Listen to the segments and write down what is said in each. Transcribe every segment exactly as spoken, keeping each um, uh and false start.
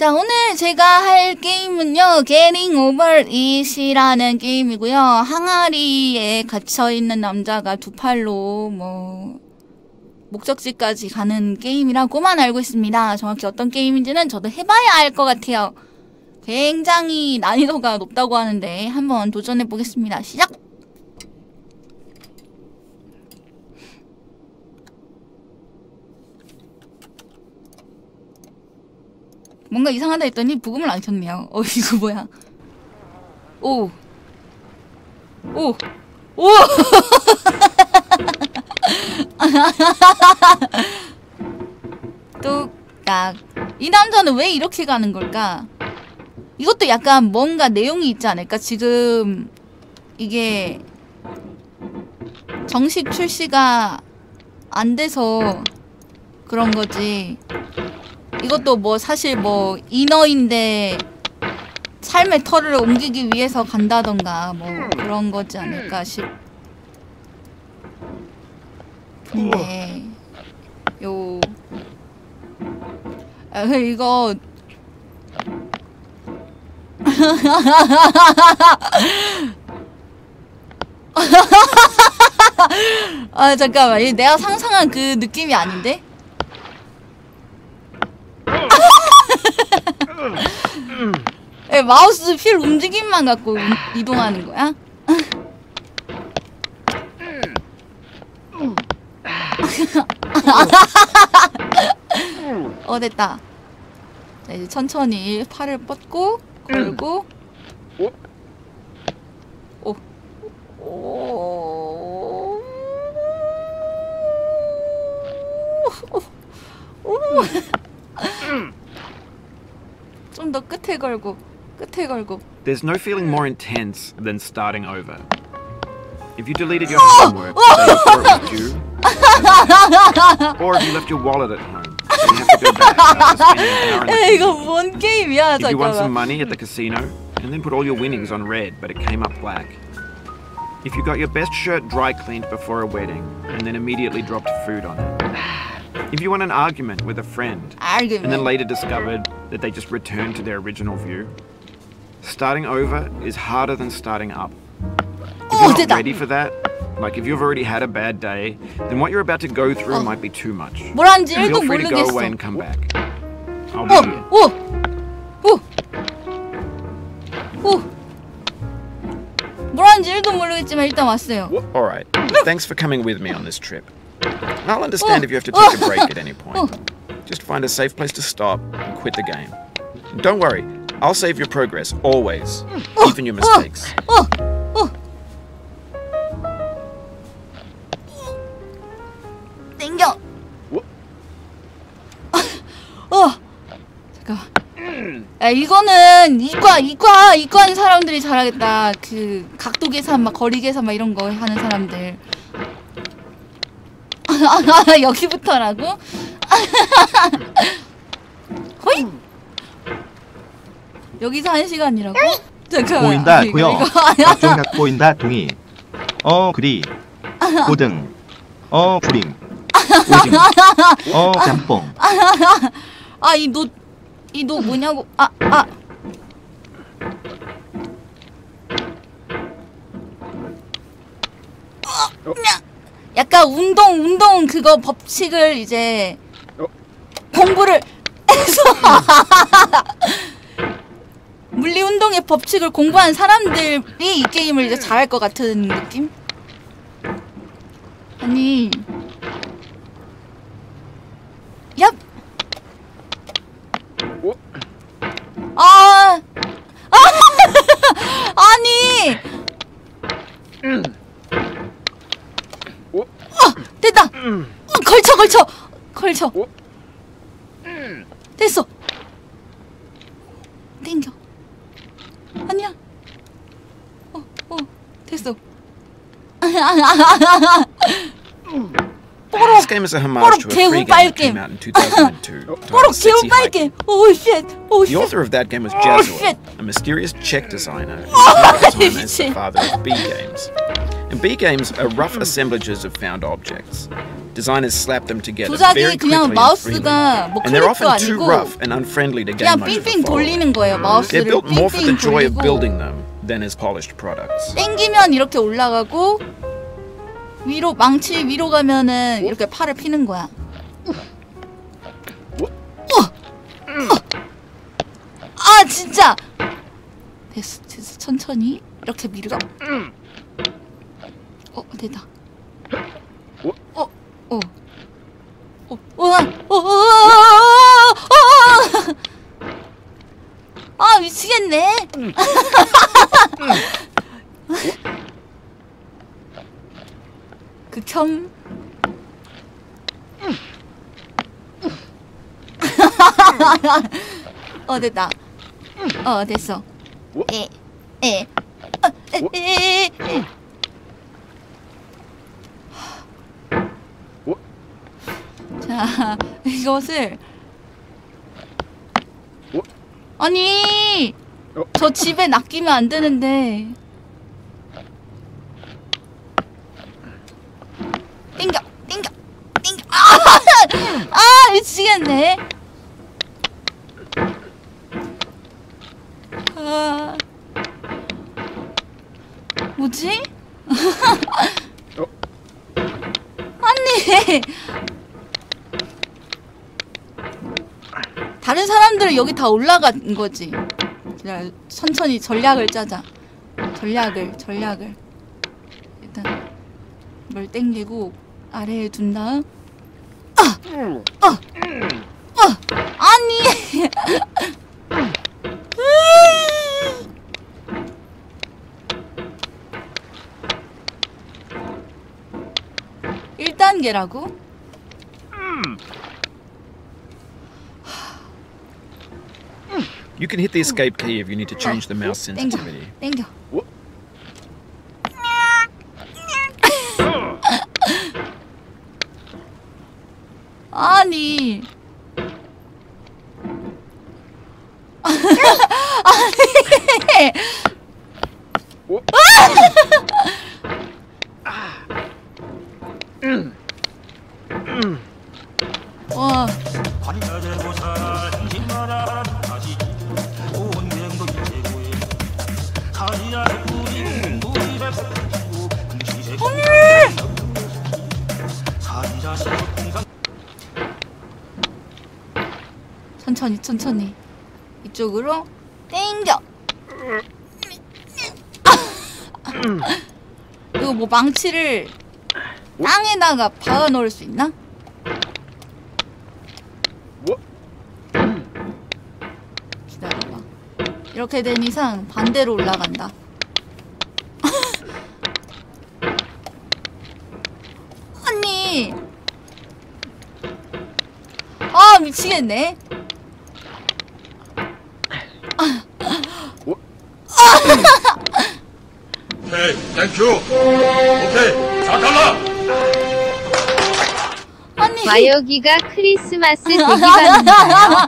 자, 오늘 제가 할 게임은요, Getting Over It이라는 게임이고요. 항아리에 갇혀있는 남자가 두 팔로 뭐 목적지까지 가는 게임이라고만 알고 있습니다. 정확히 어떤 게임인지는 저도 해봐야 알 것 같아요. 굉장히 난이도가 높다고 하는데 한번 도전해보겠습니다. 시작! 뭔가 이상하다 했더니 부금을 안 켰네요. 어, 이거 뭐야. 오. 오. 오! 뚝딱. 이 남자는 왜 이렇게 가는 걸까? 이것도 약간 뭔가 내용이 있지 않을까? 지금 이게 정식 출시가 안 돼서 그런 거지. 이것도 뭐 사실 뭐 인어인데 삶의 터를 옮기기 위해서 간다던가 뭐 그런 거지 않을까 싶. 근데 요 아, 이거 아 잠깐만, 내가 상상한 그 느낌이 아닌데? 에, 마우스 휠 움직임만 갖고 음, 이동하는 거야? 어, 됐다. 자, 이제 천천히 팔을 뻗고 걸고 오. 오. 오. 좀 더 끝에 걸고 끝에 걸고. There's no feeling more intense than starting over. If you deleted your homework, say before it was due, or if you left your wallet at home, then you have to go back after spending an hour in the 에, 이거 뭔 게임이야? If you won some 잠깐만. money at the casino and then put all your winnings on red, but it came up black. If you got your best shirt dry cleaned before a wedding and then immediately dropped food on it. If you won an argument with a friend argument. and then later discovered that they just returned to their original view. Starting over is harder than starting up. If Oh, you're not 됐다. ready for that, like if you've already had a bad day, then what you're about to go through 어. might be too much. 뭘 하는지 일도 Feel free to go 모르겠어. away and come back. I'll be 어, here. 오, 오, 오. 뭘 하는지 일도 모르겠지만 일단 왔어요. All right. Thanks for coming with me on this trip. I'll understand 어, if you have to take a 어, break at any point. 어. Just find a safe place to stop and quit the game. Don't worry, I'll save your progress always, 어, even your mistakes. 어, 어, 어. 땡겨. 어, 잠깐만. 야, 이거는 이과, 이과, 이과인 사람들이 잘하겠다. 그 각도 계산, 막 거리 계산, 막 이런 거 하는 사람들. 여기부터라고? 호이? 여기서 한 시간이라고? 잠깐만. 보인다 이거, 고요. 이거 아니야. 각종 각 보인다 동의. 어 그리. 고등. 어 구림. 오징어. 어 짬뽕. 아, 이 노, 이 노 뭐냐고? 아, 아. 어, 약간 운동, 운동 그거 법칙을 이제 공부를 해서 물리 운동의 법칙을 공부한 사람들이 이 게임을 이제 잘할 것 같은 느낌? 아니, 얍. 아, 아, 아니. 어, 됐다. 어, 걸쳐, 걸쳐, 걸쳐. 됐어. 땡겨. 아니야. 어, 어, 됐어. This game is a homage to a free game that came out in two thousand two. 뽀록 titled Sexy 개운빨게. Hiking. 오, 쉣. 오, The 쉣. author of that game was Oh, Jazzuo, shit. a mysterious Czech designer who at the time as the shit. father of B games. And B games are rough assemblages of found objects. Designers slap them together 조작이 very quickly 그냥 and freely. 마우스가 뭐 And they're 클릭도 often too 아니고 rough and unfriendly to gain 그냥 much of a 삥삥 following. 돌리는 거예요. They're 마우스를 built more for the 삥삥 joy of 돌리고 building them than as polished products. 땡기면 이렇게 올라가고 위로 망치 위로 가면은 이렇게 팔을 피는 거야. 어! 어! 아 진짜 됐어 됐어 천천히 이렇게 밀어. 어 됐다. 어 어 어 어 어 어 아 미치겠네. 극혐. 어 됐다. 어 됐어. 에 에. 어, 에, 에, 에. 자 이것을 아니 저 집에 낚이면 안 되는데. 땡겨 땡겨 땡겨. 아, 아 미치겠네. 아 뭐지? 아니 다른 사람들은 여기 다 올라간 거지. 자, 천천히 전략을 짜자. 전략을 전략을 일단 뭘 땡기고 아래에 둔 다음 아! 어! 어! 아니 일 단계라고? You can hit the escape key if you need to change the mouse 땡겨 sensitivity. 땡겨. 아니 아니 와 천천히 천천히 이쪽으로 땡겨. 이거 뭐 망치를 땅에다가 박아 놓을 수 있나? 기다려봐. 이렇게 된 이상 반대로 올라간다. 아니 아 미치겠네. 오케이, 땡큐. 오케이, 잘 달라. 아니 와 여기가 크리스마스 대기반인가요?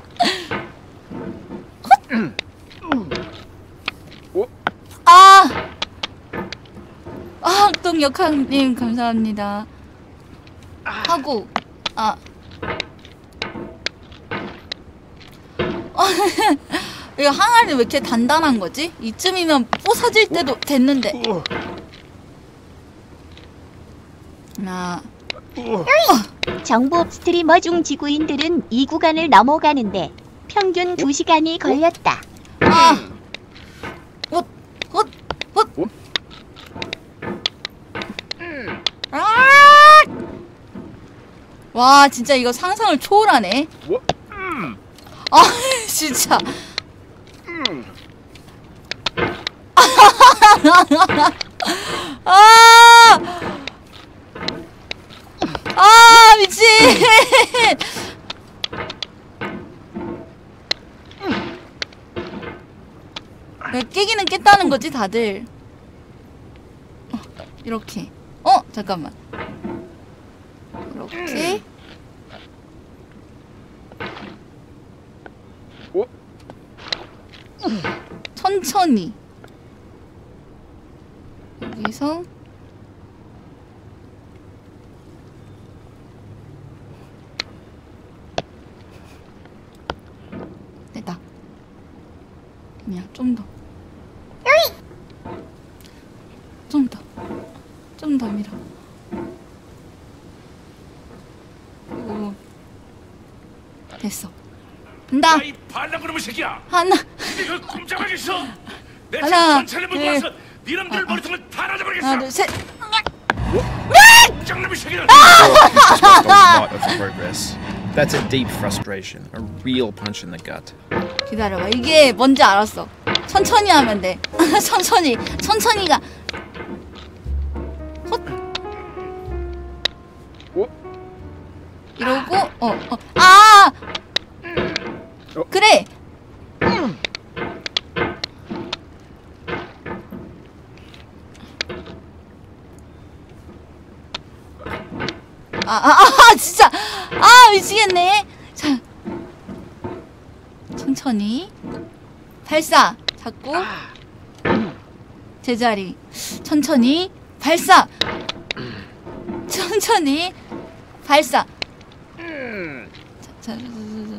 아! 아, 학동역학님 감사합니다. 하고 아 이거 항아리 왜 이렇게 단단한 거지? 이쯤이면 부서질 때도 됐는데. 아 정보 스트리머 중 지구인들은 이 구간을 넘어가는데 평균 두 시간이 걸렸다. 아 헛, 헛, 헛. 아! 와 진짜 이거 상상을 초월하네. 아 진짜. 아! 아 미친. 왜 깨기는 깼다는 거지 다들. 어, 이렇게. 어 잠깐만. 이렇게. 천천히. 여기서 아니야, 좀 더. 좀 더. 좀 더 밀어. 오. 됐어. 간다. 이 반란그놈의 새끼야. 하나. 이거 꼼짝하겠어. 내 하나, 전차를 몰고 둘. 와서 니놈들 머리통을 다 놔줘버리겠어. 하나, 둘, 셋. 꼼짝놈의 새끼들. Just lost a lot of progress. That's a deep frustration, a real punch in the gut. 기다려봐. 이게 뭔지 알았어. 천천히 하면 돼. 천천히. 천천히가. 헛. 이러고 어, 어. 아! 그래. 아, 아, 아, 진짜. 아, 미치겠네. 자. 천천히. 발사. 잡고. 제자리. 천천히. 발사. 천천히. 발사. 자, 자, 자, 자, 자.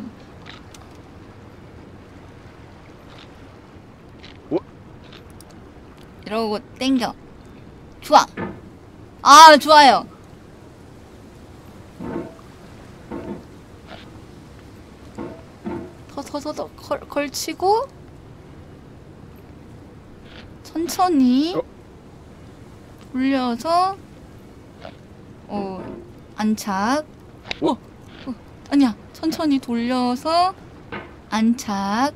이러고 땡겨. 좋아. 아, 좋아요. 더, 더, 더, 더 걸, 걸치고 천천히 돌려서 어, 안착. 어, 어, 아니야. 천천히 돌려서 안착.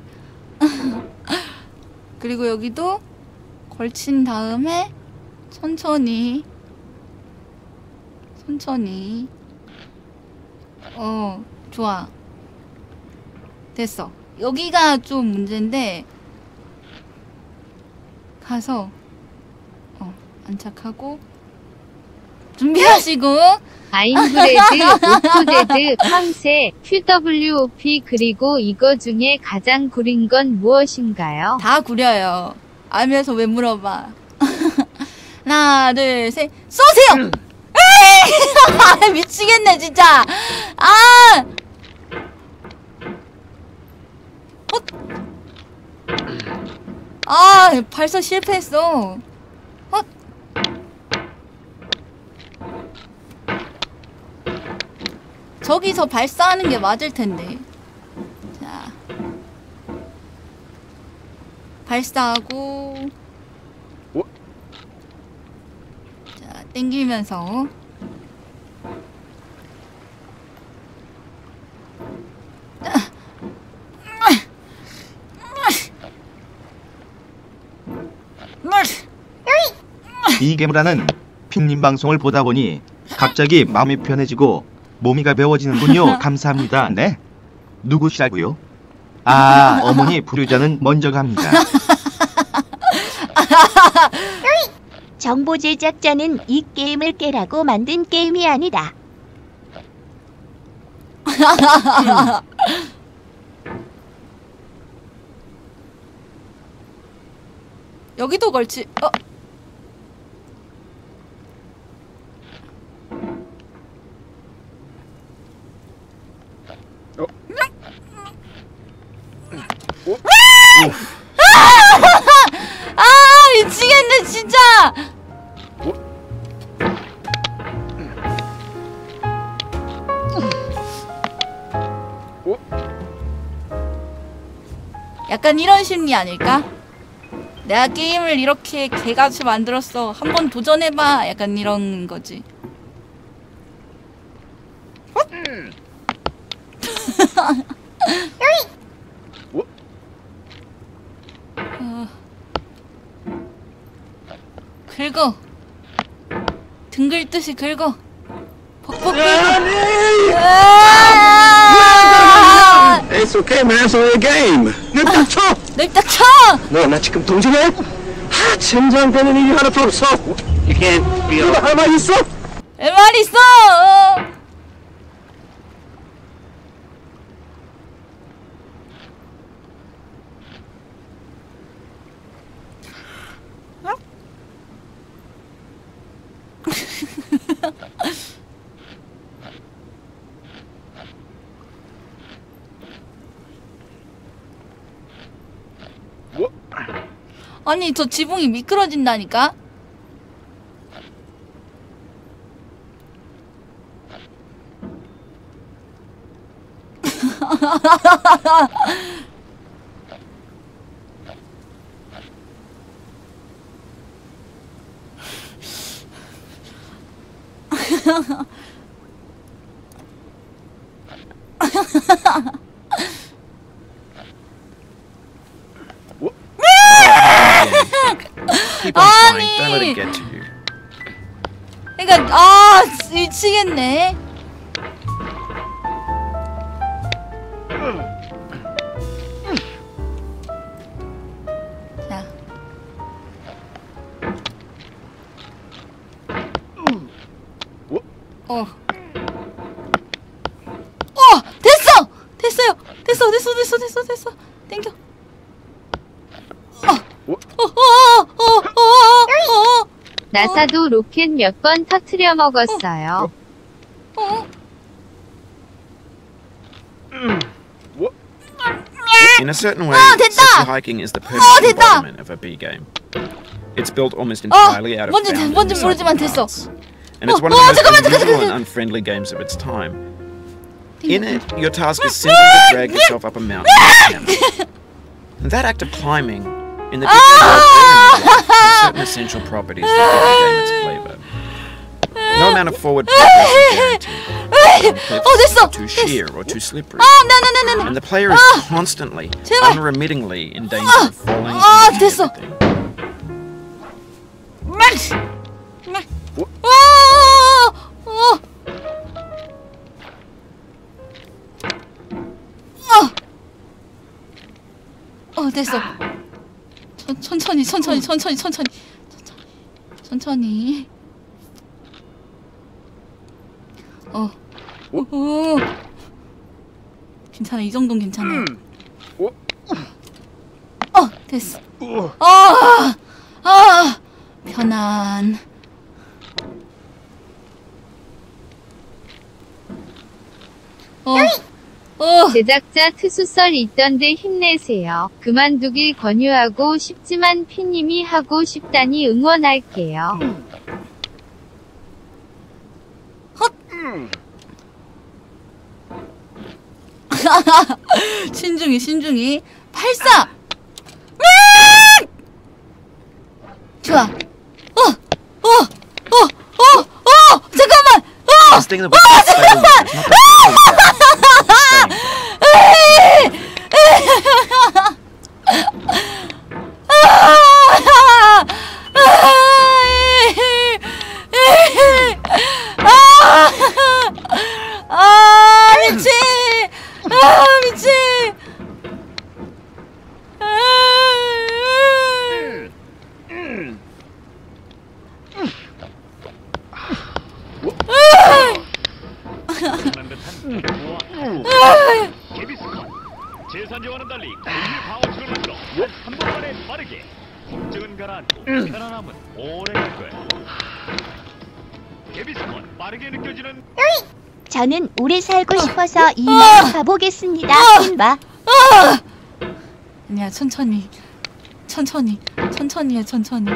그리고 여기도 걸친 다음에 천천히 천천히 어, 좋아. 됐어. 여기가 좀 문제인데 가서 어, 안착하고 준비하시고 아임브레드, 오토데드, 팜세, 큐더블유오피 그리고 이거 중에 가장 구린 건 무엇인가요? 다 구려요. 알면서 왜 물어봐. 하나 둘 셋 쏘세요. 에이! 미치겠네 진짜. 아! 헛! 아, 발사 실패했어. 헛! 저기서 발사하는 게 맞을 텐데. 자. 발사하고. 자, 땡기면서. 이 괴물하는 핑님 방송을 보다 보니 갑자기 마음이 편해지고 몸이 가벼워지는군요. 감사합니다. 네? 누구시라고요? 아, 어머니 부르자는 먼저 갑니다. 정보 제작자는 이 게임을 깨라고 만든 게임이 아니다. 여기도 걸치. 어. 아, 미치겠네 진짜. 약간 이런 심리 아닐까? 내가 게임을 이렇게 개같이 만들었어. 한번 도전해봐. 약간 이런 거지. 어. 긁어. 등 긁듯이 긁어. 벅벅 긁어. It's okay, man. It's only a game. 냅다 쳐! 냅다 쳐! 너 나 지금 동정해? 하, 젠장되는 일이 하나도 없어. You can't feel. 너가 할 말 있어? 내 말 있어! 아니 저 지붕이 미끄러진다니까? Keep on flying. Don't let it get to you. 그러니까 아 미치겠네. 자. 어. 어 됐어 됐어요 됐어 됐어 됐어 됐어 됐어 땡겨. 나사도 로켓 몇 번 터트려 먹었어요. 어? In a certain way, 아, 됐다! sexy hiking is the perfect 아, 됐다! embodiment of a B game. It's built almost 어, entirely out of 뭔지 found 뭔지 and 모르지만 recycled 됐어. parts. And it's 어, one of 어, the most 잠깐만, 잠깐, unusual 잠깐, and unfriendly games of its time. In it, your task is simply to drag yourself up a mountain. And that act of climbing, in the different world has certain essential properties that give the game its flavor. No amount of forward progress is guaranteed. Some 어 됐어. cliffs are too sheer or too slippery. 아 나나나나. And the player is constantly, 제발. unremittingly in danger of falling 아, into 됐어. everything. 어 됐어. 천, 천천히 천천히 천천히 천천히 천천히 천천히. 어. 오. 괜찮아 이 정도는 괜찮아. 어 됐어. 아, 아 편안. 어. 어. 제작자 트수썰 있던데 힘내세요. 그만두길 권유하고 싶지만 피님이 하고 싶다니 응원할게요. 헛. 신중히 신중히 발사. 좋아. 어, 어, 어, 어, 어, 잠깐만. 어, This thing that was 잠깐만. 아 미치. 아 미치. 제산지와는 달리 고유의 방어책을 만들어 한 번만에 빠르게 통증은 가라앉고 편안함은 오래 갈 거야. 개비스콘 빠르게 느껴지는. 저는 오래 살고 싶어서 이만 가보겠습니다. 흰바. 아니야 천천히 천천히 천천히 해 천천히.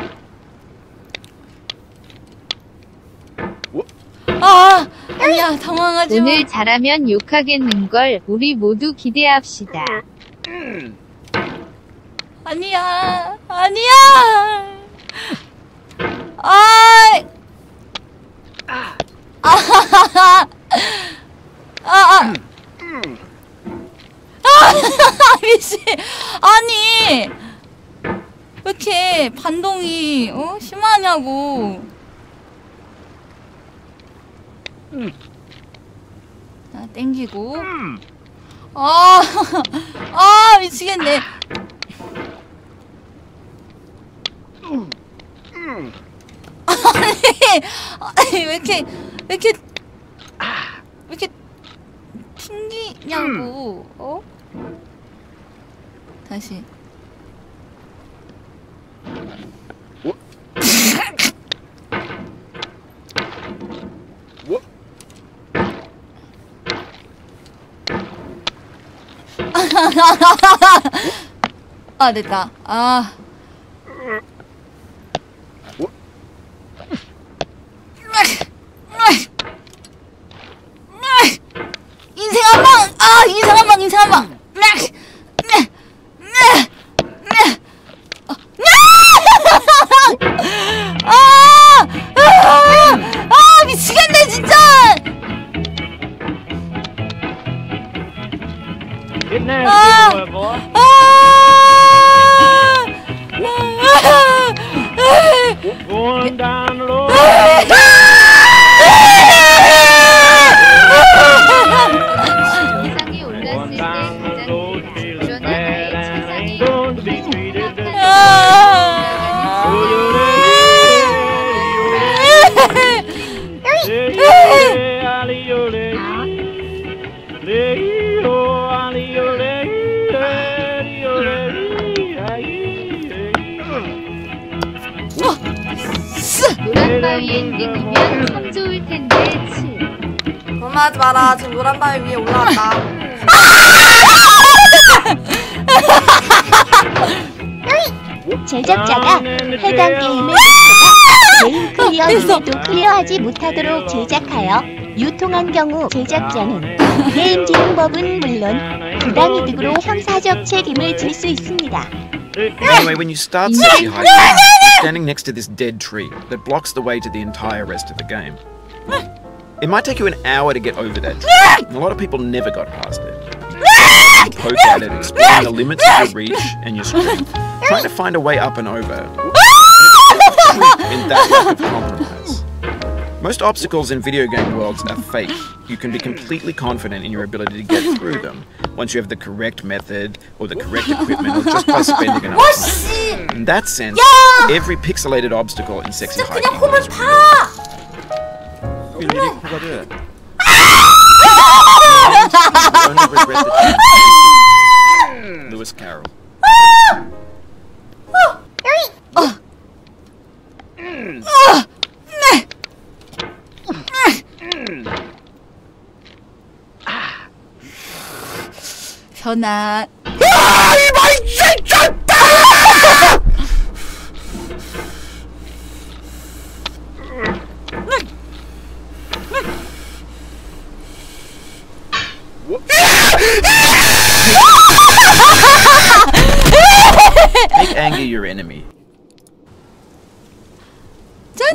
아 아니야 당황하지 마. 오늘 잘하면 욕하겠는걸. 우리 모두 기대합시다. 아니야 아니야. 아이. 아. 아. 아. 아. 미치. 아니. 왜 이렇게 반동이 어? 심하냐고. 자, 땡기고. 아. 아, 미치겠네. 아니, 아니 왜 이렇게 왜 이렇게 왜 이렇게 튕기냐고. 어? 다시. 아 됐다. 아. 인생 한 방! 아 인생 한 방! 인생 한 방! 아! 아! 아 미치겠네 진짜! 아! 아! Going down the road. 영상에 올랐을 때 가장 나의 노란바위에 땡기면 참 좋을 텐데 치. 그만하지 마라. 지금 노란 바위 위에 올라왔다. 제작자가 해당 게임을 제가 개인 클리어 이후에도 클리어하지 못하도록 제작하여 유통한 경우 제작자는 게임 제공법은 물론 부당이득으로 형사적 책임을 질 수 있습니다. Anyway, when you start sexy hiking, you're standing next to this dead tree that blocks the way to the entire rest of the game. It might take you an hour to get over that tree, and a lot of people never got past it. You poke at it, exploring the limits of your reach and your strength, trying to find a way up and over. In that lack of compromise. Most obstacles in video game worlds are fake. You can be completely confident in your ability to get through them once you have the correct method or the correct equipment or just by spending enough time. In that sense, every pixelated obstacle in Sexy Hiking is real. Only regret the chance. Lewis Carroll. 편안. Make anger your enemy. 짠.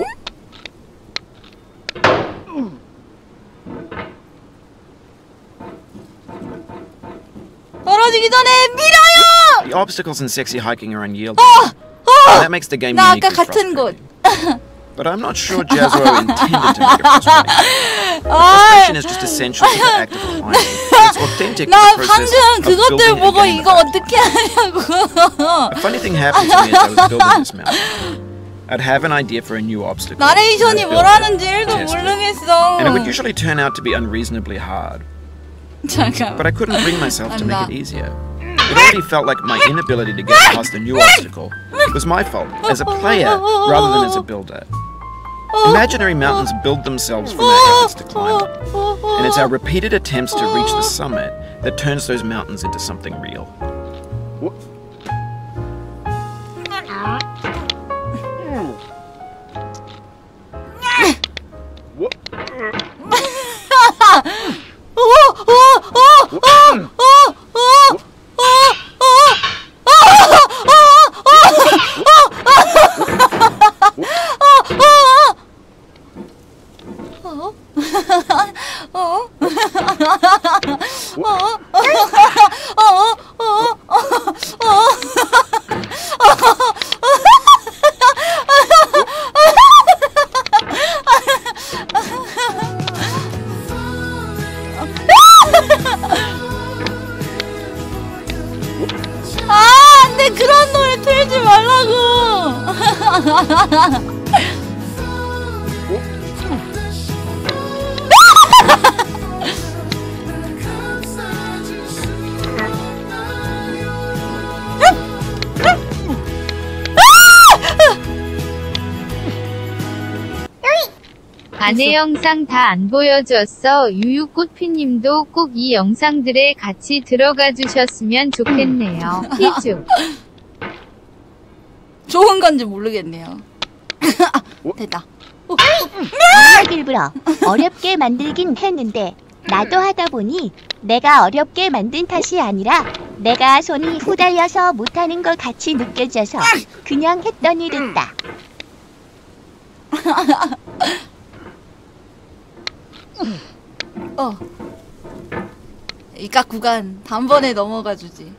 떨어지기 전에 밀어요. The obstacles in Sexy Hiking are unyielding. 어, 어. That makes the game 나 uniquely 아까 같은 곳. frustrating. But I'm not sure Jazro intended to make it frustrating. 아, Frustration is just essential to the act of climbing. It's authentic to 나 the process 방금 of 그것들 building a 보고 game 이거 mode. 어떻게 하냐고. A funny thing happened to me as I was building this mountain. I'd have an idea for a new obstacle. 나레이션이 I'd build 뭐라는지 it, 일도 test it, 모르겠어. and it would usually turn out to be unreasonably hard. 잠깐. But I couldn't bring myself to make 안다. it easier. It already felt like my inability to get past a new obstacle was my fault as a player rather than as a builder. Imaginary mountains build themselves from our efforts to climb them. And it's our repeated attempts to reach the summit that turns those mountains into something real. 아, 안돼 그런 노래 틀지 말라고. 아내 영상 다 안 보여줬어. 유유꽃피님도 꼭 이 영상들에 같이 들어가 주셨으면 좋겠네요. 희주. 좋은 건지 모르겠네요. 아, 됐다. 정말 일부러 어렵게 만들긴 했는데 나도 하다 보니 내가 어렵게 만든 탓이 아니라 내가 손이 후달려서 못하는 것 같이 느껴져서 그냥 했더니 됐다. 어. 이깟 구간 단번에 넘어가 주지.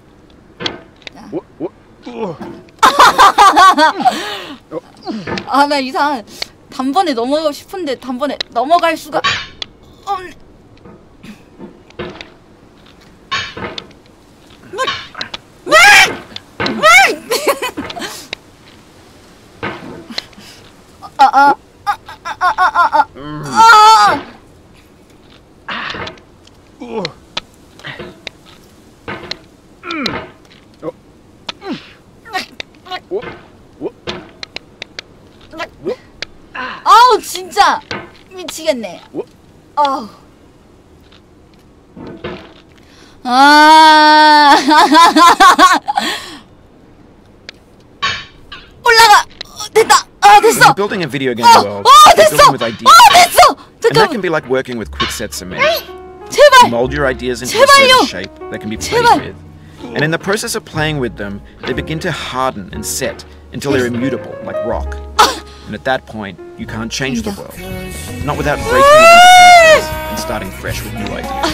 아, 나 이상 단번에 넘어가고 싶은데 단번에 넘어갈 수가 없네. 아, 아, 아, 아, 아, 아, 아, 아. 아우 진짜 미치겠네. 아우. 아. 올라가. 어, 됐다. 아 됐어. When you're building a video game 어, world, 어 you're 됐어. building with ideas. 어 됐어. And that can 잠깐. be like working with quickset cement. 제발. You mold your ideas into a 제발요. certain shape that can be played 제발. with. And in the process of playing with them, they begin to harden and set until they're immutable, like rock. And at that point, you can't change the world. Not without breaking it into pieces and starting fresh with new ideas.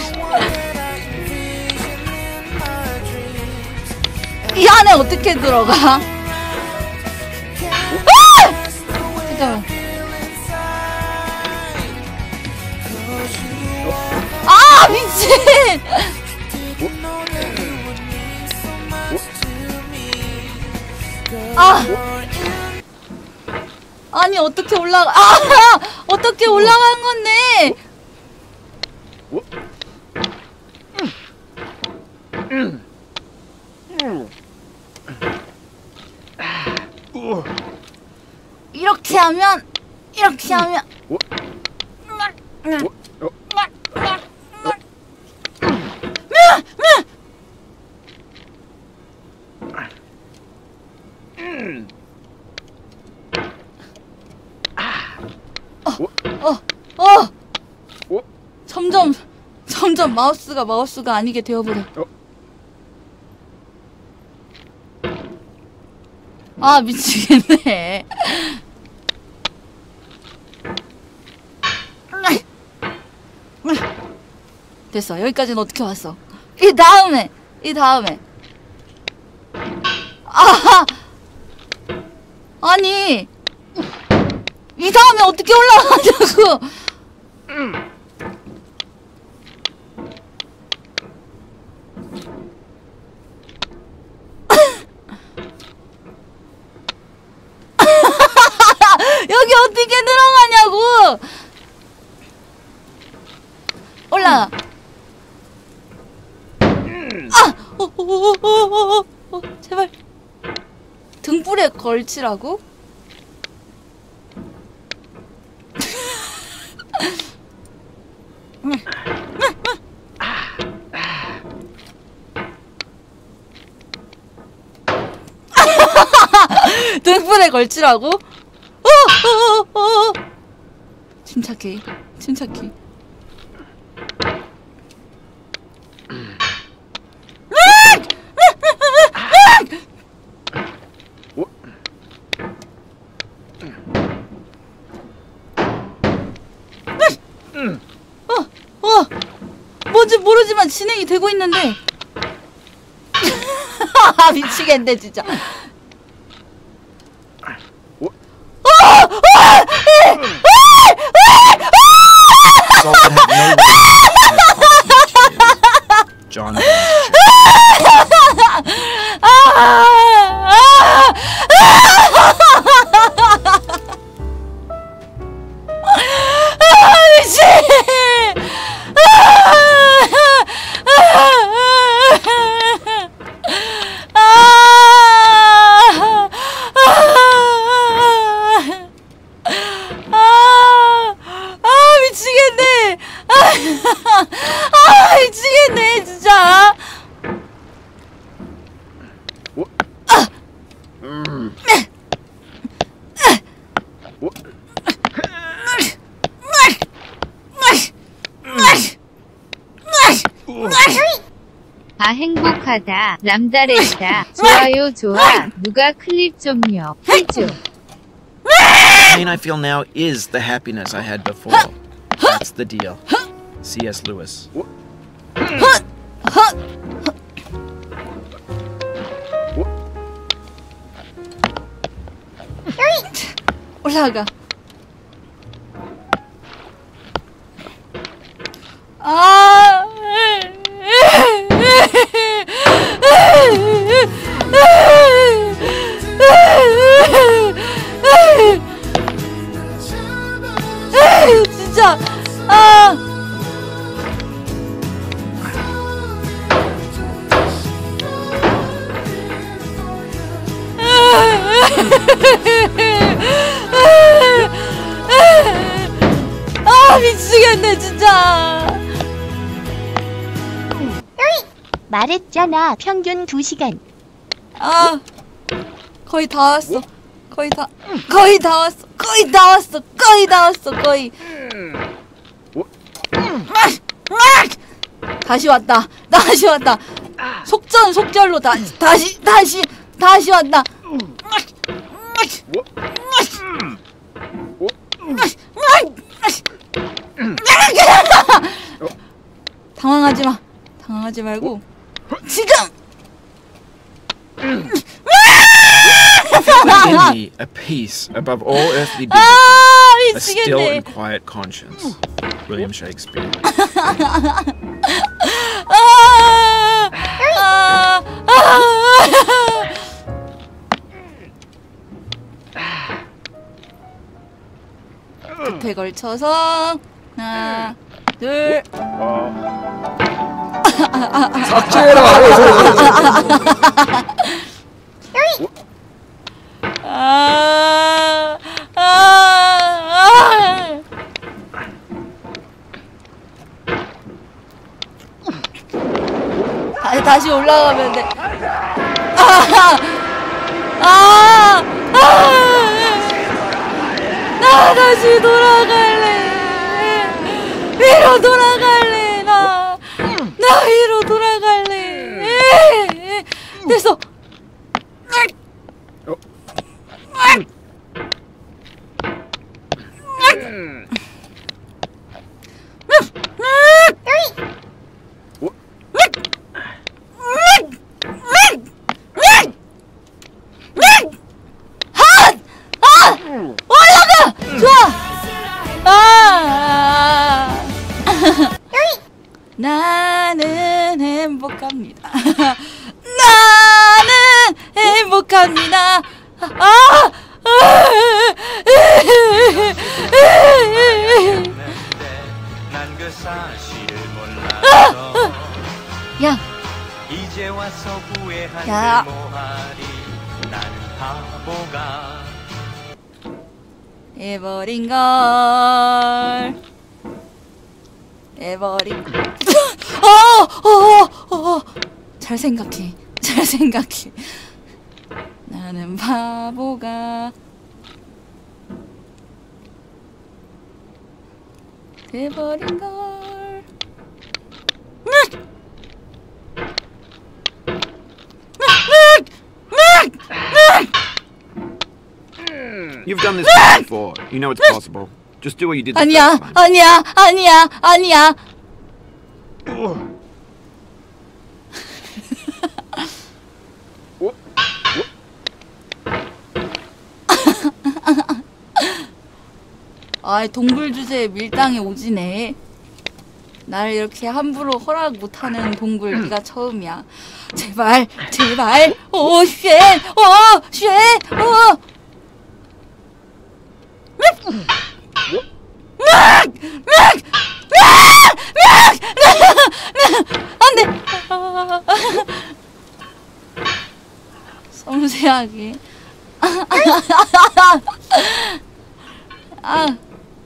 이 안에 어떻게 들어가? 아! 잠깐만. 아 미친! 아! 아니 어떻게 올라가? 아! 어떻게 올라간 건데? 이렇게 하면 이렇게 하면 어, 어, 어. 점점 점점 마우스가 마우스가 아니게 되어버려. 아 미치겠네. 됐어. 여기까지는 어떻게 왔어? 이 다음에 이 다음에 아 아니 이 다음에 어떻게 올라가냐고. 여기 어떻게 들어가냐고. 올라가. 아! 어, 어, 어, 어, 어, 어, 제발. 등불에 걸치라고? 등불에 걸치라고? 어, 어, 어, 어. 침착해, 침착해. 어, 어, 뭔지 모르지만 진행이 되고 있는데. 미치겠네 진짜. John. 아 미치겠네 진짜. 아 행복하다. 남다르다. 좋아요 좋아. 누가 클립 좀요. 해줘. The pain I feel now is the happiness I had before. That's the deal. C S Lewis. 올라가. 아. 진짜. 아. 아 미치겠네 진짜. 말했잖아. 평균 두 시간. 아 거의 다 왔어. 거의 다 거의 다 왔어. 거의 다 왔어. 거의 다 왔어. 거의. 다시 왔다. 다시 왔다. 속전 속절로 다 다시 다시 다시 왔다. 당황하지 마. 당황하지 말고 지금. In me a peace above all earthly 아 dignity, a still 미치겠네. and quiet conscience. William Shakespeare. 아, 아, 아. 끝에 걸쳐서 하나 둘. 아, 아, 아. 다시 다시 올라가면 돼. 아, 아, 아. 나 다시 돌아갈래. 위로 돌아갈래. 나, 나 위로 돌아갈래. 됐어. 올라가! 좋아! 아! 나는 행복합니다. 나는 행복합니다. 아! 야! 야! 해버린 걸 해버린 어! 어! 어! 잘 생각해 잘 생각해. 나는 바보가 돼버린 걸. You've done this before. You know it's possible. Just do what you did the 아니야, first time. 아니야, 아니야, 아니야. 아, 동굴 주제에 밀당이 오지네. 날 이렇게 함부로 허락 못하는 동굴 네가 처음이야. 제발, 제발. 오, 쉣, 오, 쉣, 오. 안돼. 섬세하게. 아.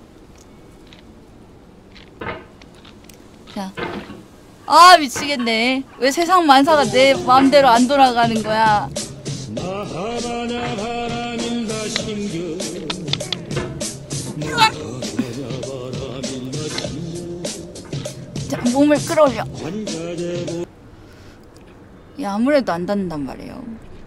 자. 아 미치겠네. 왜 세상 만사가 내 마음대로 안 돌아가는 거야? 자, 몸을 끌어올려. 아무래도 안 닿는단 말이에요.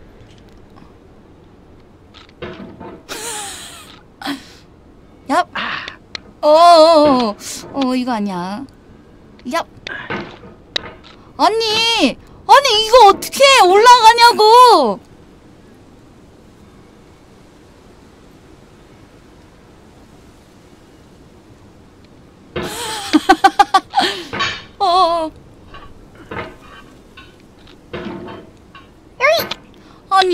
얍! 어어어 어 이거 아니야. 얍! 아니! 아니 이거 어떻게 올라가냐고! 어. 아니.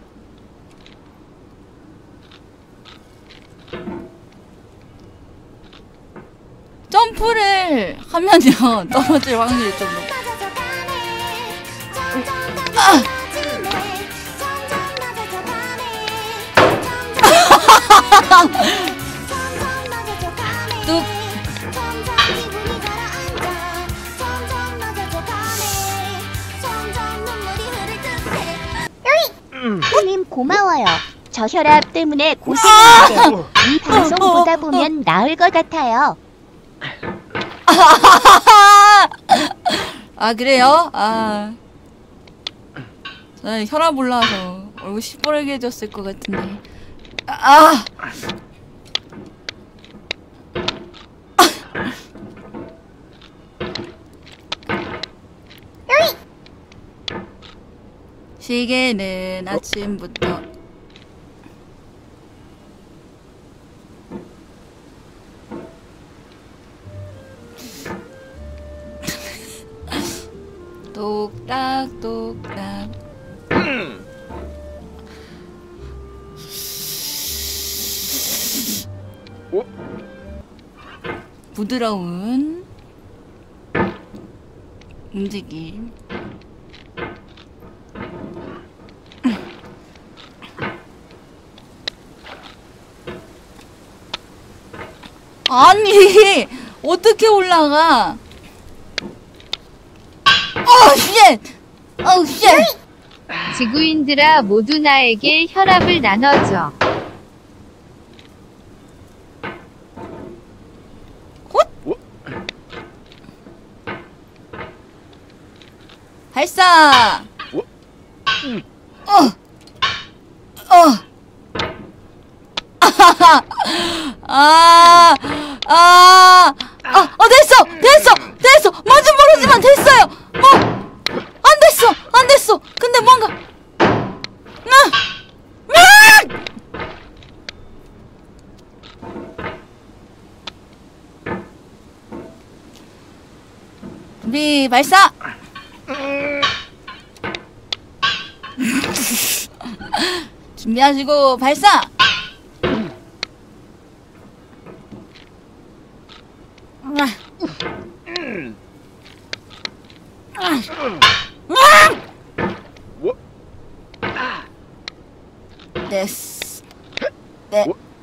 점프를 하면요 떨어질 확률이 좀 높아. 아! 뚝. 님 고마워요. 저 혈압 때문에 고생했는데 이 방송 보다 보면 나을 것 같아요. 아 그래요? 아, 나 혈압 올라서 얼굴 시뻘개졌을 것 같은데. 아, 시계는 아침부터 똑딱 똑딱 부드러운 움직임. 아니 어떻게 올라가? 어 쉣! 어 쉣! 지구인들아 모두 나에게 혈압을 나눠줘. 발사! 어! 어! 아! 아! 아! 어 됐어! 됐어! 됐어! 마주 모르지만 됐어요! 어! 안 됐어! 안 됐어! 근데 뭔가 아! 아! 준비 발사! 준비하시고 발사! 됐어. 네.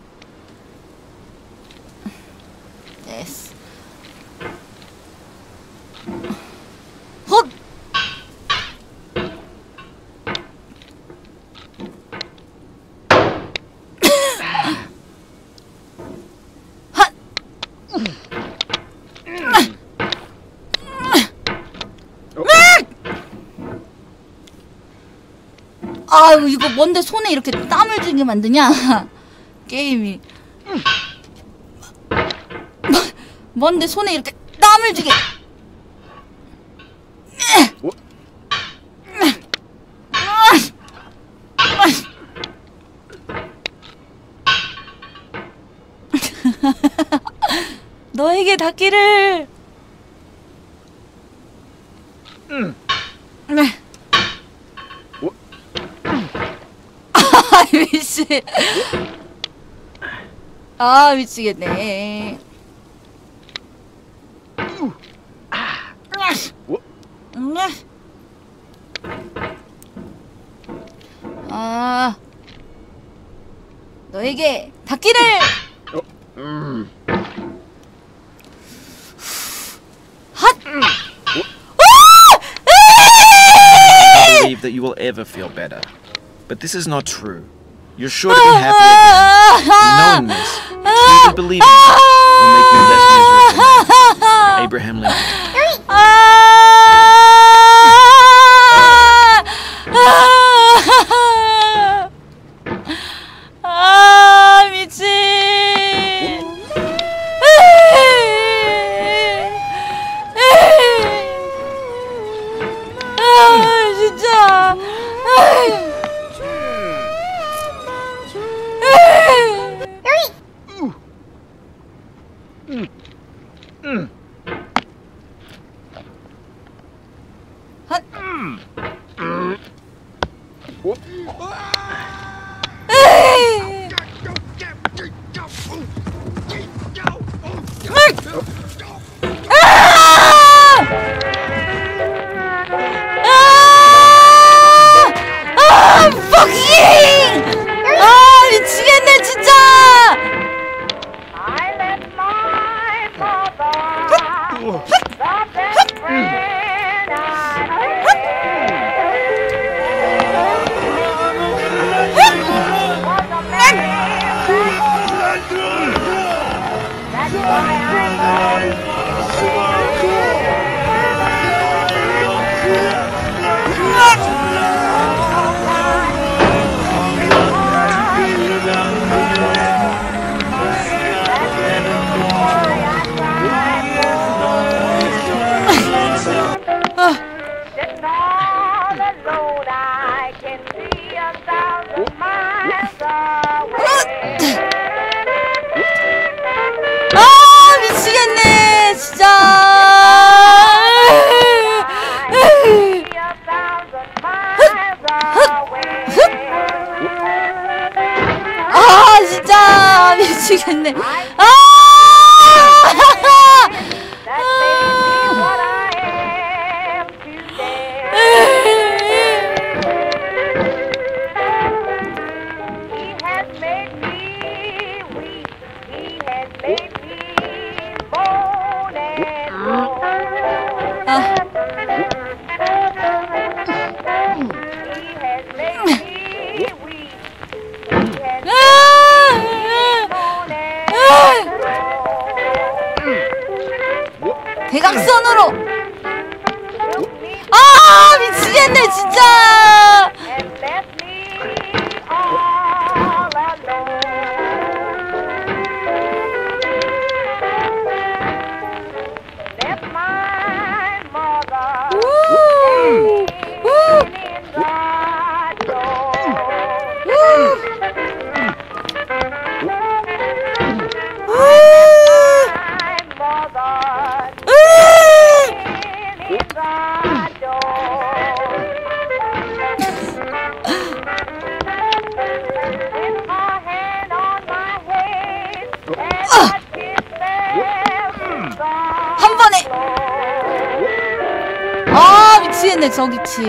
됐어. 헛! 핫! 아유 이거 뭔데 손에 이렇게 땀을 쥐게 만드냐 게임이. 뭔데 손에 이렇게 땀을 쥐게. 너에게 닿기를. 네. 아 미치. 아 미치겠네. 아 너에게 닿기를. 핫. Believe that you will ever feel better, but this is not true. You're sure to be happy again. Knowing this, truly believing it, will make you less miserable. Abraham Lincoln. 아 미치겠네 진짜. 아 진짜 미치겠네. 아 대각선으로. 아 미치겠네 진짜. 한 번에. 아 미치겠네 저기 집.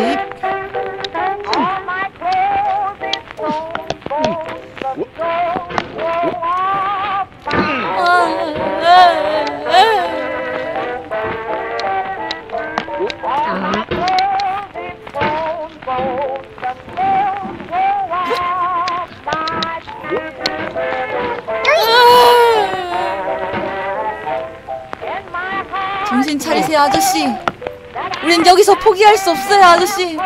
정신 차리세요 아저씨. 우린 여기서 포기할 수 없어요 아저씨.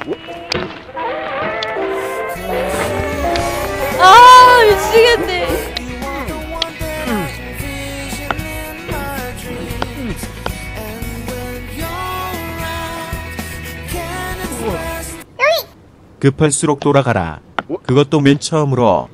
아 미치겠네. 급할수록 돌아가라. 그것도 맨 처음으로.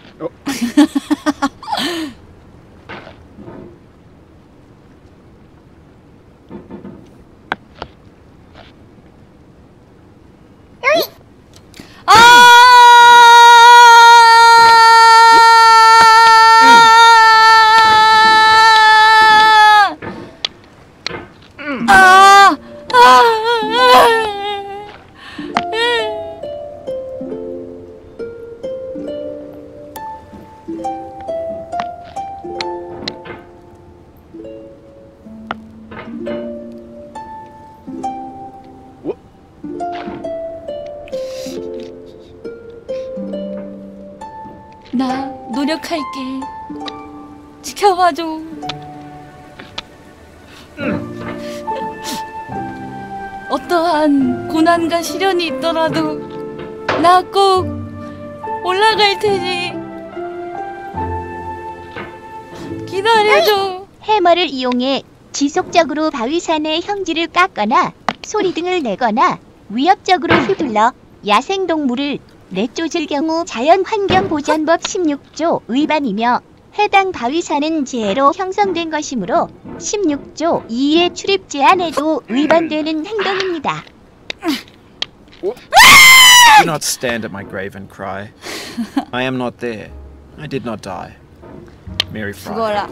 나 노력할게. 지켜봐줘. 어떠한 고난과 시련이 있더라도 나 꼭 올라갈 테니 기다려줘. 해머를 이용해 지속적으로 바위산의 형질을 깎거나 소리 등을 내거나 위협적으로 휘둘러 야생동물을 내쫓을 경우 자연환경보전법 십육 조 위반이며 해당 바위산은 재해로 형성된 것이므로 십육 조 이의 출입 제한에도 위반되는 행동입니다. Do not stand at my grave and cry. I am not there. I did not die. Mary Fry. 죽어라.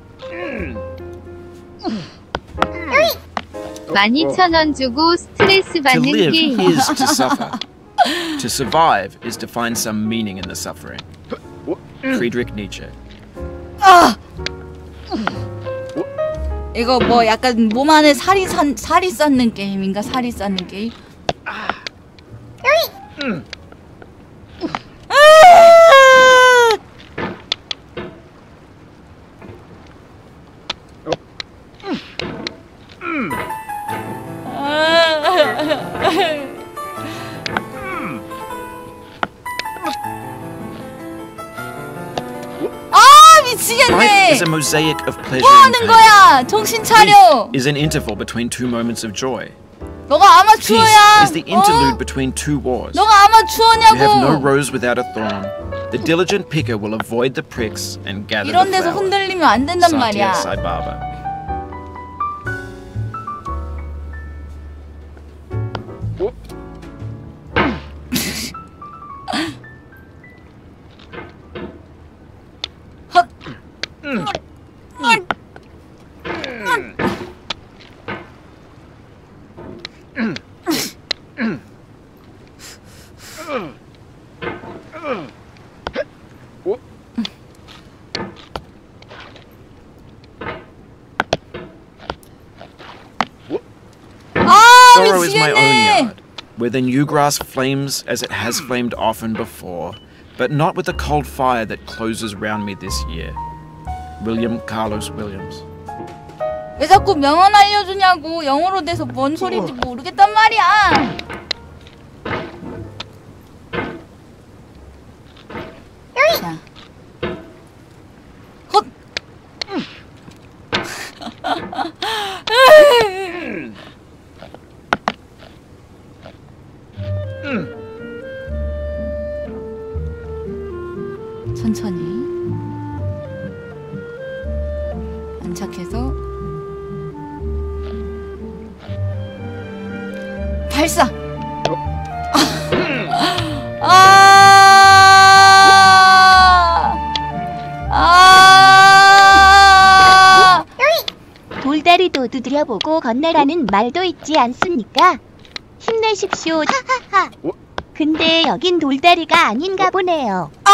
만 이천 원 주고 스트레스 To 받는 live 게임. is to suffer. To survive is to find some meaning in the suffering. Friedrich Nietzsche. 아! 이거 뭐 약간 몸 안에 살이 산, 살이 쌓는 게임인가? 살이 쌓는 게임? 아! Life is a mosaic of pleasure 뭐 and 하는 pain. 거야? 정신 차려. Grief is an interval between two moments of joy. 너가 아마추어야. Peace is the interlude 어? between two wars. 너가 You have no 아마추어냐고. rose without a thorn. The diligent picker will avoid the pricks and gather 이런 the 데서 flower. 흔들리면 안 된단 Satya 말이야. Sai Baba. 헛. 아, Sorrow is my own 미치겠네. yard, where the new grass flames as it has flamed often before, but not with the cold fire that closes round me this year. William Carlos Williams. 왜 자꾸 명언 알려주냐고. 영어로 돼서 뭔 소리인지 모르겠단 말이야. 자. 헛. 천천히 안착해서 발사. 아, 아, 돌다리도 두드려보고 건너라는 말도 있지 않습니까? 힘내십시오. 하하하. 근데 여긴 돌다리가 아닌가 보네요. 아!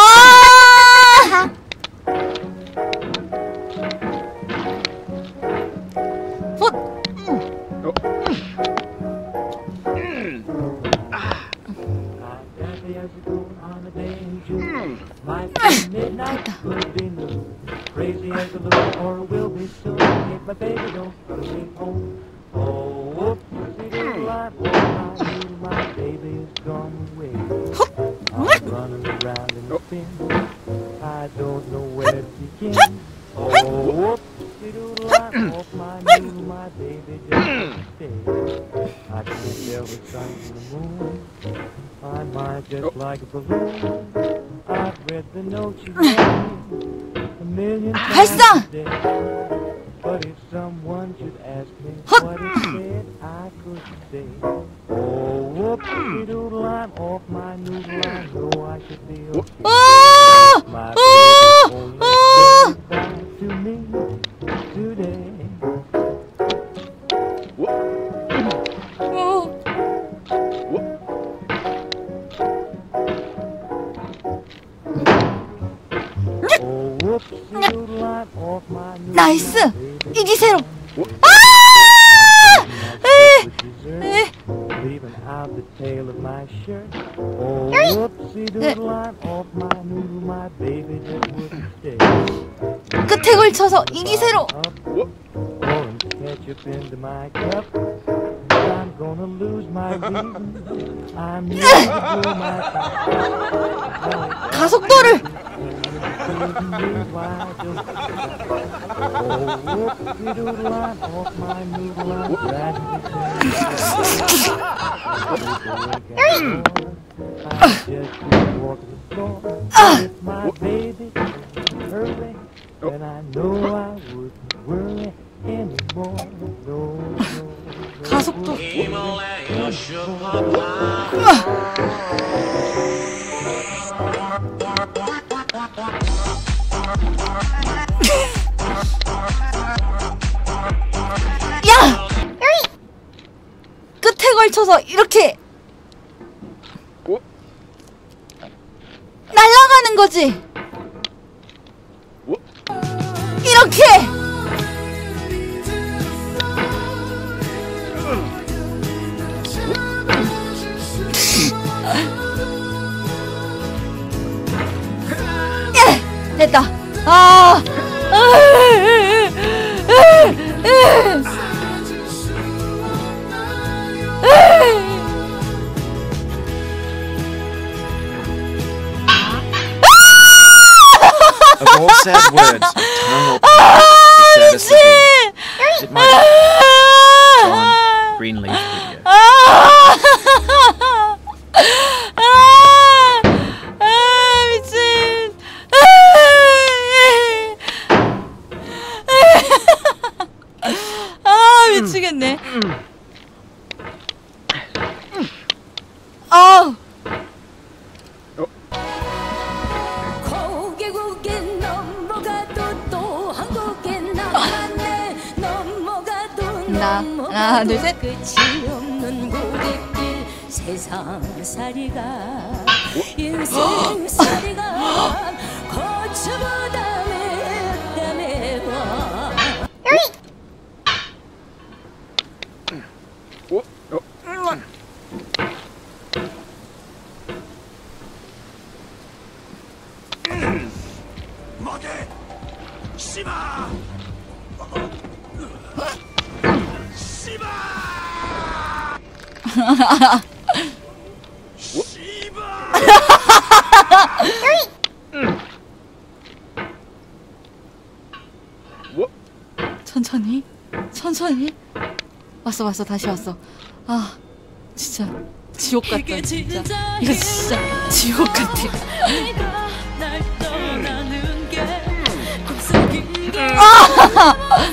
헛. Crazy as a little or will be soon. If my baby don't come home. Oh, whoops, my baby is gone away. I'm running around in the spin. I don't know where to begin. Oh, whoops, off my noodle, my baby just stay. I can't tell the sun from the moon. My mind just like a balloon. I've read the note you gave me a million times a day. But if someone should ask me what it said, I could say, oh, whoopsie doodle, I'm off my noodle. I know I should be okay. My baby only said goodbye to me today. 나이스! 이기세로! 아! 에! 에! 끝에 걸쳐서 이기세로! 가속도를! 가속도. 야! 끝에 걸쳐서 이렇게 날아가는 거지. 이렇게. 예, 됐다. 아. Of all sad words, tongue or pen, the saddest of them. It might John Greenleaf Whittier. 하나 둘 셋. 세상살이가 인생살이가 거쳐보다 매다매와 뭐게? 씨바! 씨바! 천천히 천천히 왔어 왔어 다시 왔어. 아 진짜 지옥 같다 진짜. 이거 진짜 지옥 같아. 아!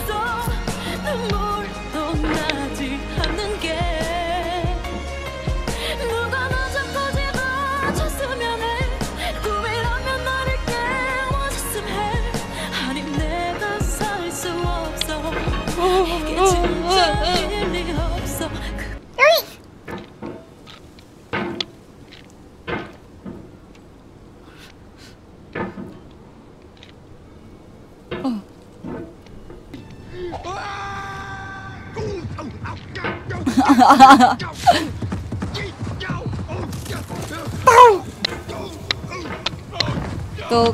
또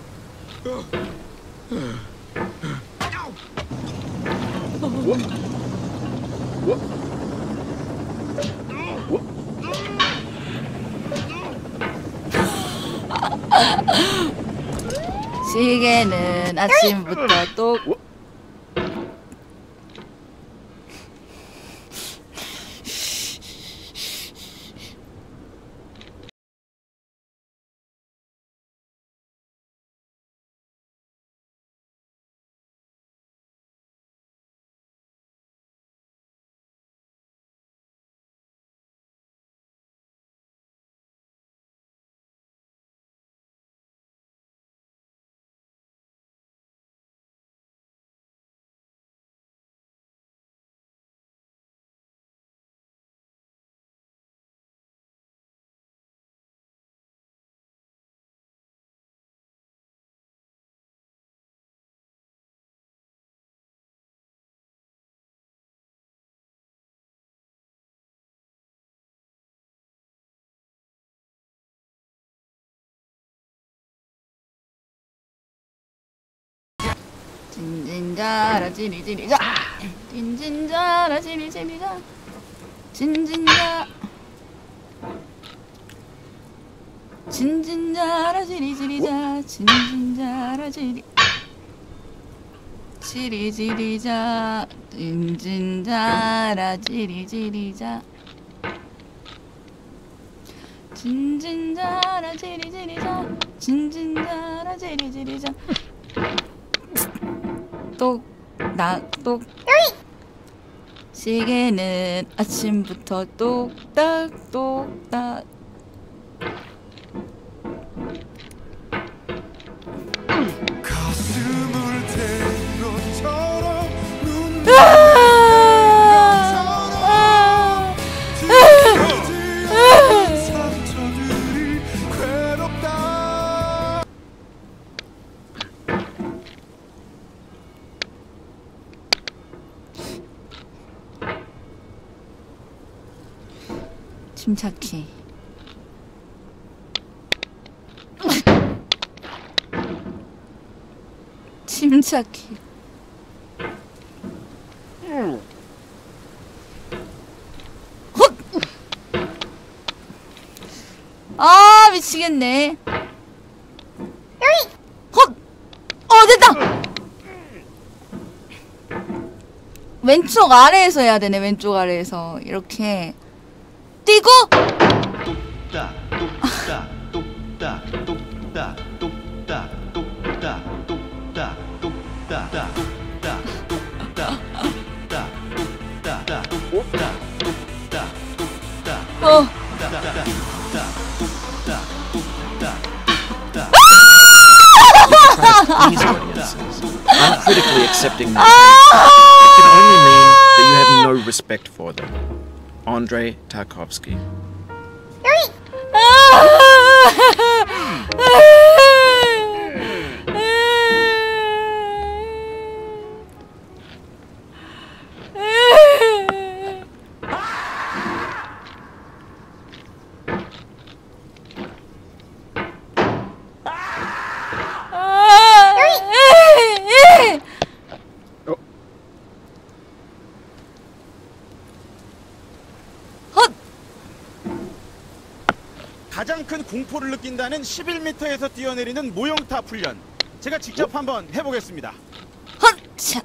시계는 아침부터 또 진진자라 지리지리자 진진자라 지리지리자 진진자 진진자라 지리지리자 진진자라 지리 지리지리자 진진자라 지리지리자 진진자라 지리지리자 진진자라 지리지리자 똑딱 똑 시계는 아침부터 똑딱 똑딱 가슴을 댄 것처럼 눈물 상처들이 괴롭다. 침착해. 침착해. 헛! 아 미치겠네. 헛! 어 됐다. 왼쪽 아래에서 해야 되네. 왼쪽 아래에서 이렇게 뛰고 똑딱 똑딱 똑딱 똑딱 똑딱 똑딱 똑딱 똑딱 똑딱 똑딱 똑딱 똑딱 똑딱 똑딱 어. Easy audiences. Uncritically accepting that it can only mean that you have no respect for them. Andrei Tarkovsky. 가장 큰 공포를 느낀다는 십일 미터에서 뛰어내리는 모형탑 훈련. 제가 직접 한번 해보겠습니다. 헛차.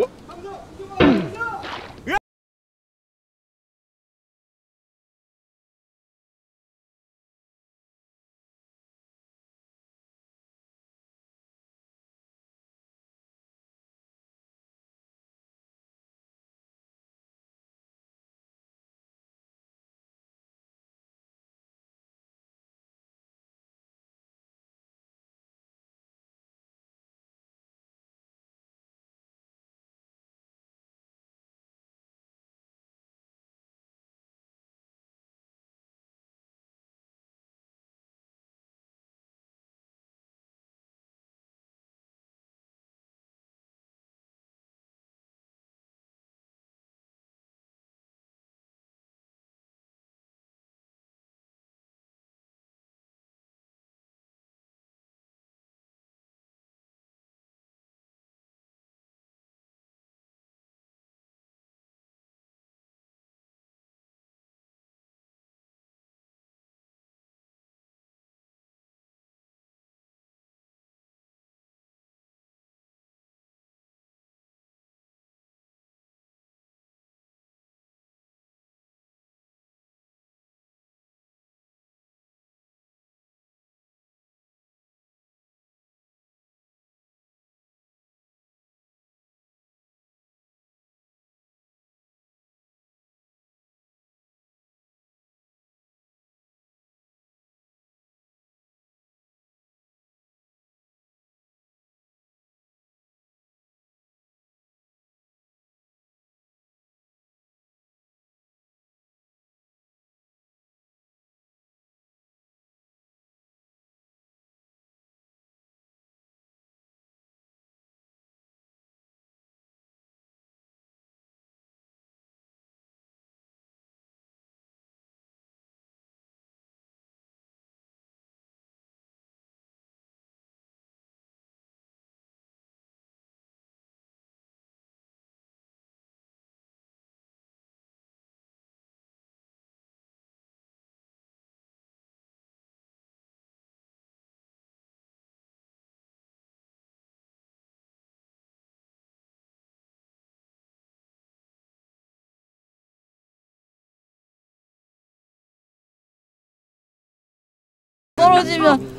떨어지면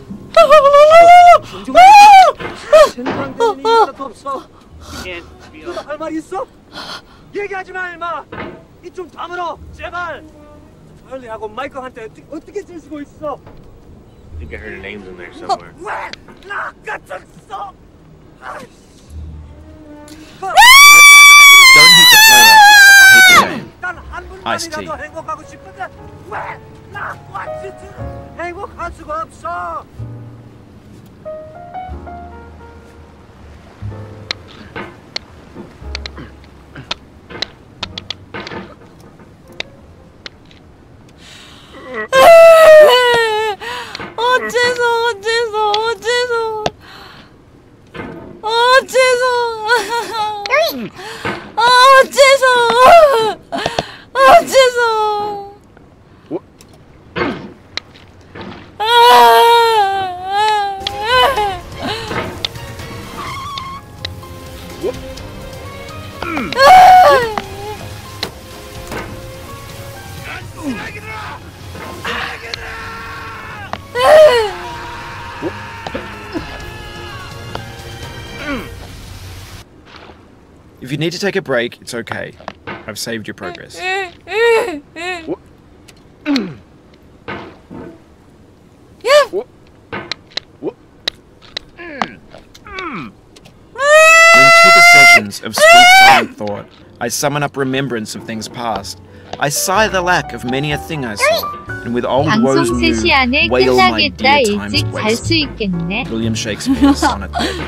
할 말 있어? 얘기하지 마, 임마. 이 좀 다물어, 제발. 찰리하고 마이클한테 어떻게, 어떻게 쓸 수가 있어? I think I heard names in there somewhere. 왜? 나 같은 썩. Don't hit the player. Hit the game. 단한 Ice T. 분만이라도 행복하고 싶은데 왜? 나 같이 행복할 수가 없어. 어째서 어째서 어째서 어째서 어째서 어째서 If you need to take a break, it's okay. I've saved your progress. When two of the sessions words of sweet silent thought. I summon up remembrance of things past. I sigh the lack of many a thing I saw, and with old woes 방송 new, 세 시 안에 wail my 끝나겠다. dear times 일찍 잘 수 wasted. 있겠네. William Shakespeare, Sonnet thirty.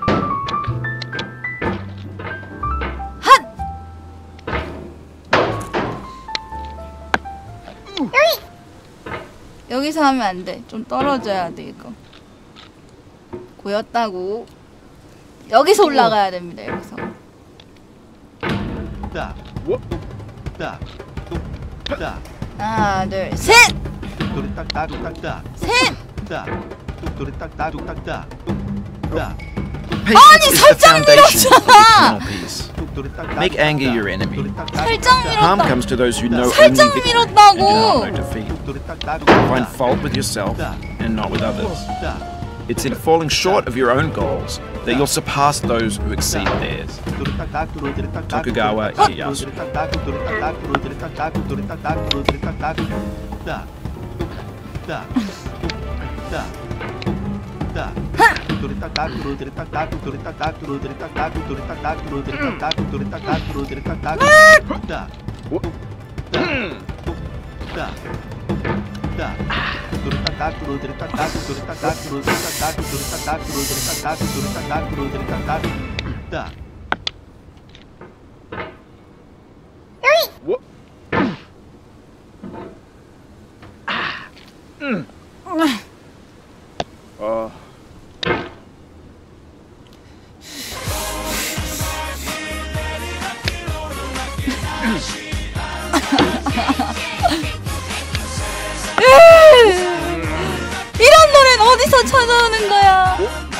여기서 하면 안 돼. 좀 떨어져야 돼, 이거. 고였다고. 여기서 올라가야 됩니다, 여기서. 딱. 딱. 딱. 하나, 둘, 셋! 뚝뚝이 딱딱 뚝딱딱. 셋! 딱. 뚝뚝이 딱딱 뚝딱딱. 딱. Patience is the 살짝 foundation of 밀었잖아! eternal peace. Make anger your enemy. 살짝 Harm 밀었다. comes to those who know only 살짝 victory and do 밀었다고! not know defeat. Find fault with yourself and not with others. It's in falling short of your own goals that you'll surpass those who exceed theirs. Tokugawa Ieyasu. Uh. 이런 노래는 어디서 찾아오는 거야?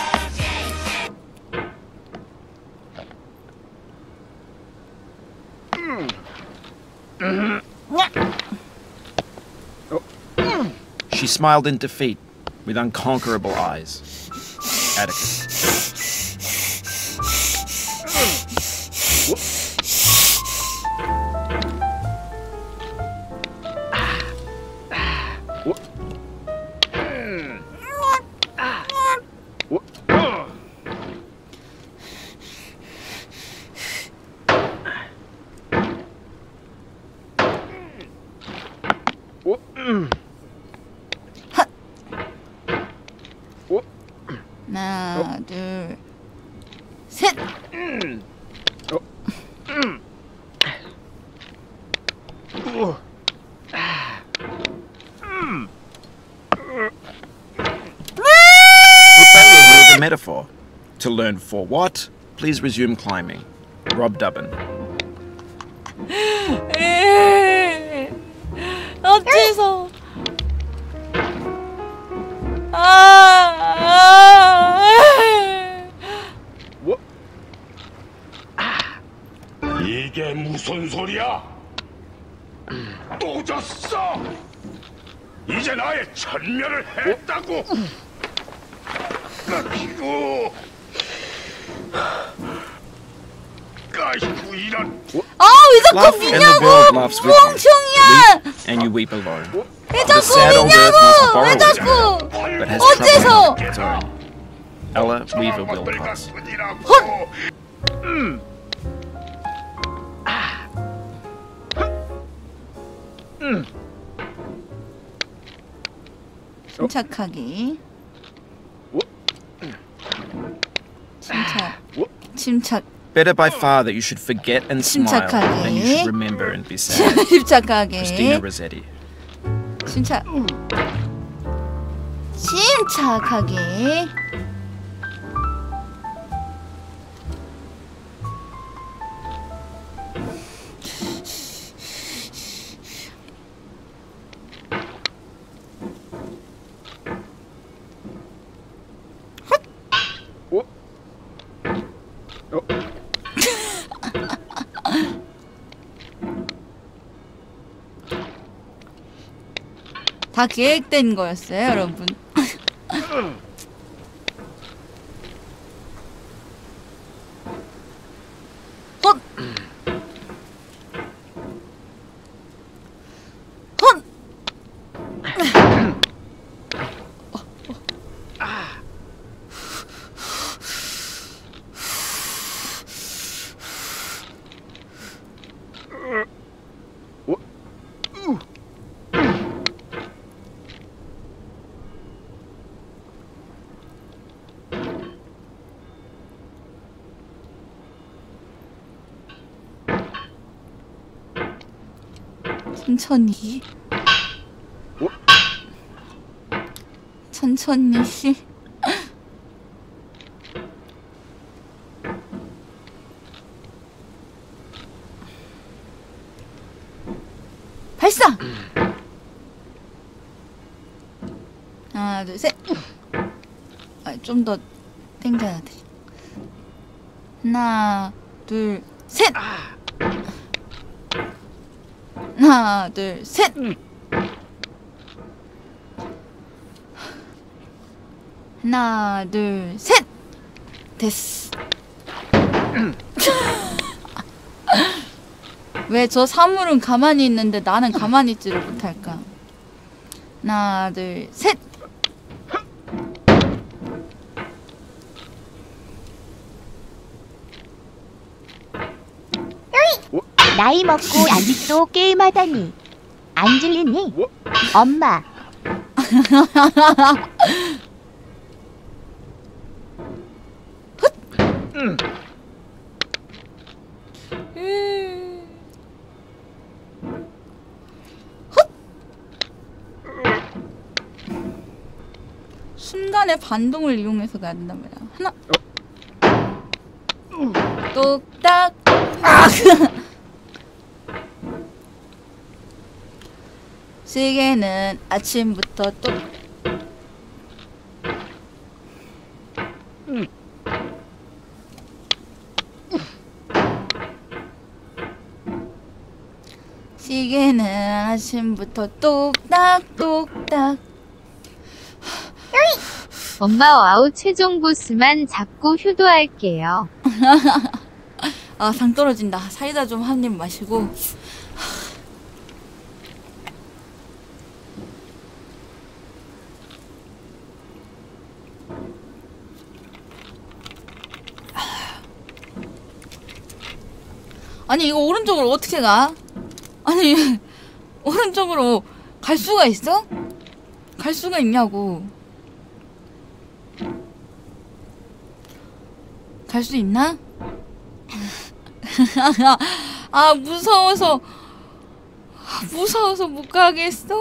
She smiled in defeat with unconquerable eyes. Atticus. 하나, 둘, 셋! Failure is a metaphor. To learn for what, please resume climbing. Rob Dubbin. 어째서? 아, 이게 무슨 소리야? 또 졌어! 이제 나의 천멸을 했다고! 아이고! 아이고 이런! 아, 왜 자꾸 Laugh and the 미냐고! world laughs with you. 멍청이야! Weep and you weep alone. 왜 The 자꾸 sad old earth must 미냐고! borrow 왜 its 자꾸! own, but has 어째서? trouble of its own. Ella Weaver Wilcox. 음. 음. 침착하게. 침착. 침착. Better by far that you should forget and smile 침착하게. than you should remember and be sad. 침착하게. Christina Rossetti. 침착. 침착하게. 다 계획된 거였어요, 여러분. 헛! 헛! 천천히. 천천히. 발사! 하나, 둘, 셋! 아, 좀 더 당겨야 돼. 하나, 둘, 셋! 하나, 둘, 셋! 하나, 둘, 셋! 됐어. 왜 저 사물은 가만히 있는데 나는 가만히 있지를 못할까? 하나, 둘, 셋! 나이 먹고 아직도 게임하다니 안 질리니? 엄마. 음. 순간의 반동을 이용해서 가야 된단 말이야. 하나, 똑딱. 아! 시계는 아침부터 또. 음. 시계는 아침부터 똑딱 똑딱. 엄마 와우 최종 보스만 잡고 효도할게요. 아, 상 떨어진다. 사이다 좀 한 입 마시고. 아니 이거 오른쪽으로 어떻게 가? 아니 오른쪽으로 갈 수가 있어? 갈 수가 있냐고. 갈 수 있나? 아 무서워서 무서워서 못 가겠어.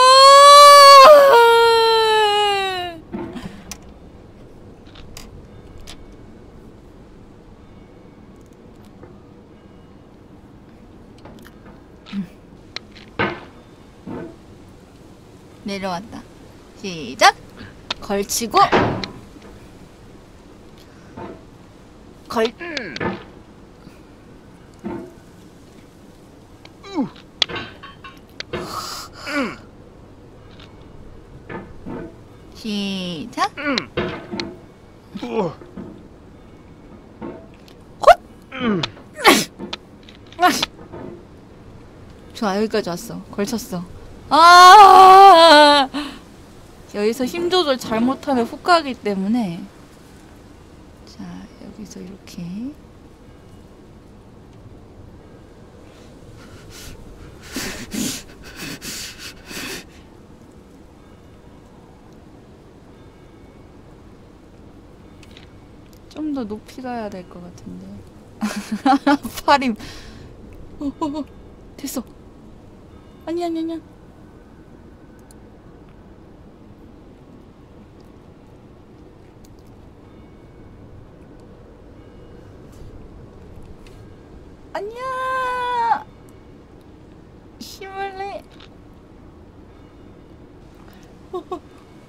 내려왔다. 시작. 걸치고 걸. 시작. 헛. 좋아, 여기까지 왔어. 걸쳤어. 아, 여기서 힘 조절 잘못하면 훅 가기 때문에. 자, 여기서 이렇게. 좀 더 높이 가야 될 것 같은데. 팔임. 어, 어, 어. 됐어. 아니, 아니, 아니야. 아니야. 힘을 내. 어, 어.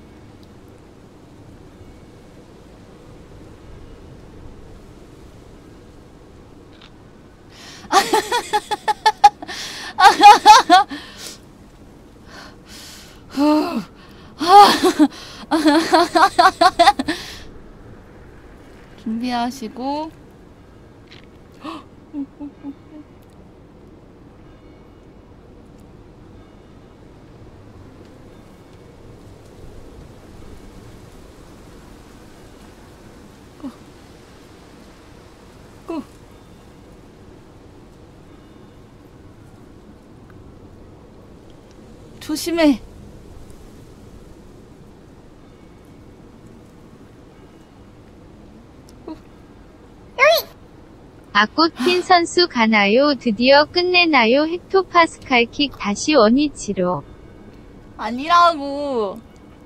준비하시고. 고. 조심해. 아꽃핀 선수 가나요? 드디어 끝내나요? 헥토파스칼킥 다시 원위치로. 아니라고.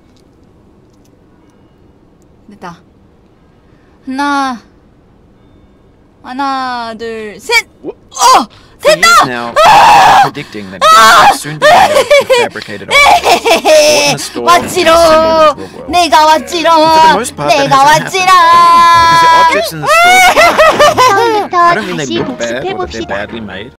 됐다. 하나, 하나, 둘, 셋. 어, For years now, I'm predicting that games will soon be made up of fabricated objects, bought in a store and 왔지롱. assembled into a world. 내가 왔지롱. For the most part, that 내가 hasn't 왔지롱. happened, because the objects in the store, I 처음부터 don't mean they 다시 look bad or that they're 복습해봅시다. badly made.